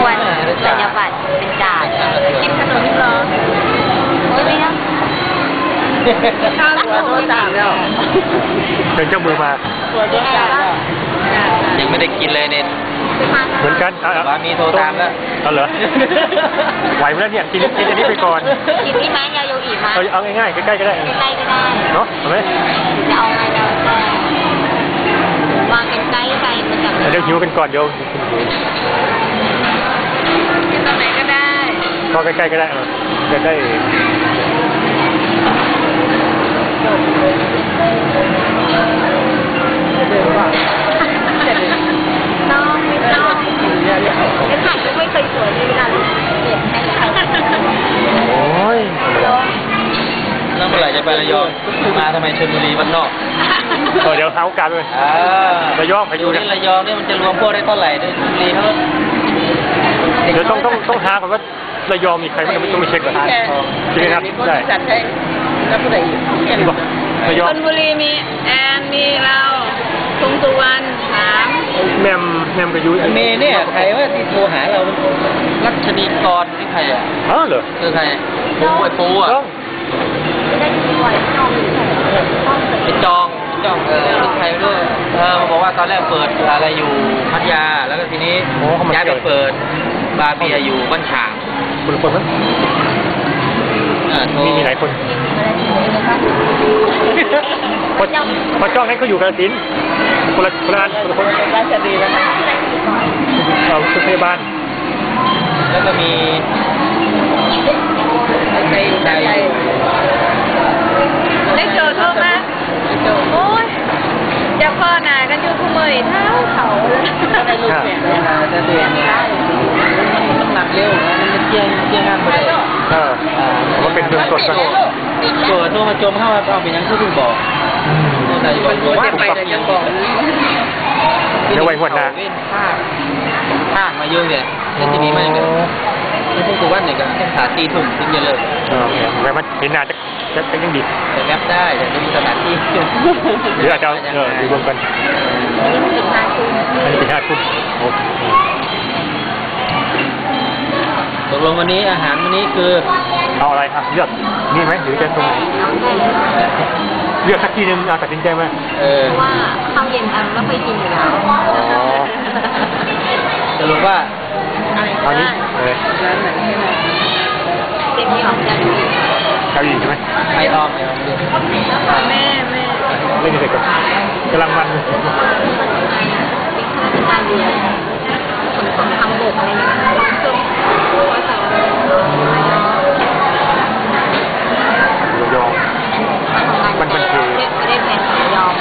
วนสัญญาบัตรเป็นจ่ากินขนมเหรอโอ้ยไม่นะข้าวตัวจ่าแล้วเป็นเจ้ามือมาตัวจ่าแล้วยังไม่ได้กินเลยเนี่ยเหมือนกันว่ามีโทรตามแล้วเอาเหรอไหวไหมเนี่ยกินอันนี้ไปก่อนกินที่แม่ยาโยอีมาเอาง่ายๆใกล้ๆก็ได้ใกล้ๆก็ได้เนาะเอาไหมจะเอาไงเราวางกันใกล้มันจะเดี๋ยวหิวกันก่อนเดี๋ยวกินตรงไหนก็ได้ก็ใกล้ๆก็ได้จะได้น้องไม่ต้องไอ้ถ่ายก็ไม่เคยสวยเลยนะเก็บให้โอ้ยแล้วเมื่อไหร่จะไประยองมาทำไมชลบุรีบ้านนอกเดี๋ยวหาโอกาสเลยระยองไปดูเนี่ยระยองเนี่ยมันจะรวมพวกได้เท่าไหร่ด้วยชลบุรีเขาเดี๋ยวต้องหาก่อนว่าระยองมีใครไม่ต้องไปเช็คก่อนจริงครับได้จัดให้แล้วผู้ใดอีกระยองชลบุรีมีแอนมีเราทุงสุวรรณ3 แมมกับยุ้ยเมย์เนี่ยใครว่าที่โทรหาเรารัชนีกรนี่ใครอ่ะเหรอคือใครปูอ่ะได้ที่ไหวจองไปจองลูกใครด้วยมาบอกว่าตอนแรกเปิดอะไรอยู่พัทยาแล้วก็ทีนี้ย้ายไปเปิดบาร์เบียอยู่บ้านฉางคนมั้ยมีหลายคนพอจ้องนั้นเขาอยู่กาฬสินธุ์คนละคนราชดีแล้วนะคุณพยาบาลแล้วก็มีใจได้โจทย์เข้ามาโอ้ยจะพ่อหนากันอยู่คู่มือเท้าเขาได้ลูกแก่จะเดือนเนี่ยมันหนักเร็วมันเกี่ยงงานไปมันเป็นเรื่องสดนะตัวโทรมาจมเข้ามาเอาเป็นยังที่คุณบอกตัวไหนบอกว่าไปแต่ยังบอกเดี๋ยวไว้หัวหน้าภาคมาเยอะเนี่ยแล้วทีนี้มันยังไม่ใช่ตัววันไหนกันต้องขาตีถุงทิ้งเยอะเลยแต่มันเห็นหน้าจะยังดีแต่แวบได้แต่จะมีสถานที่หรืออาจจะอยู่รวมกันอันนี้เป็น5 ทุ่มตกลงวันนี้อาหารวันนี้คือเอาอะไรครับเลือกนี่ไหมหรือจะตรงเลือกสักทีนึงตัดสินใจไหมว่าข้าวเย็นเราไปกินอยู่แล้วสรุปว่าอันนี้เด็กที่ออกจากเกาหลีใช่ไหมไอออมแม่เล่นเด็กกำลังมันการเรียนคนทำบกอะไรอย่างเงี้ยยองมันคือได้แผ่นยอง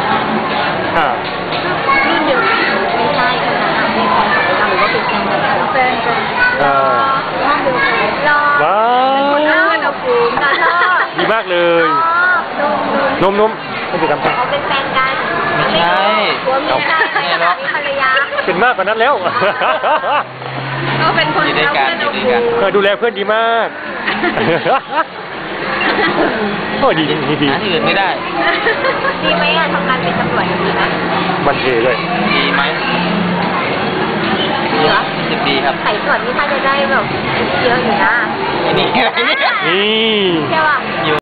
รุ่นเดียวไม่ใช่คนนั้นได้แผ่นหรือว่าเป็นแฟนกันแฟนกันห้องดูรอว้าวดีมากเลยนุ่มไม่ติดกันเขาเป็นแฟนกันไม่ใช่ตัวเมียได้ในขณะที่ภรรยาเป็นมากกว่านั้นแล้วก็เป็นคนดูแลกันดูแลเพื่อนดีมากโอ้ดีที่อื่นไม่ได้ดีไหมทำงานเป็นตำรวจดีไหมบันเทเลยดีไหมดีเหรอดีครับไข่ส่วนนี้ถ้าจะได้แบบเยอะอยู่นะนี่ใช่ป่ะ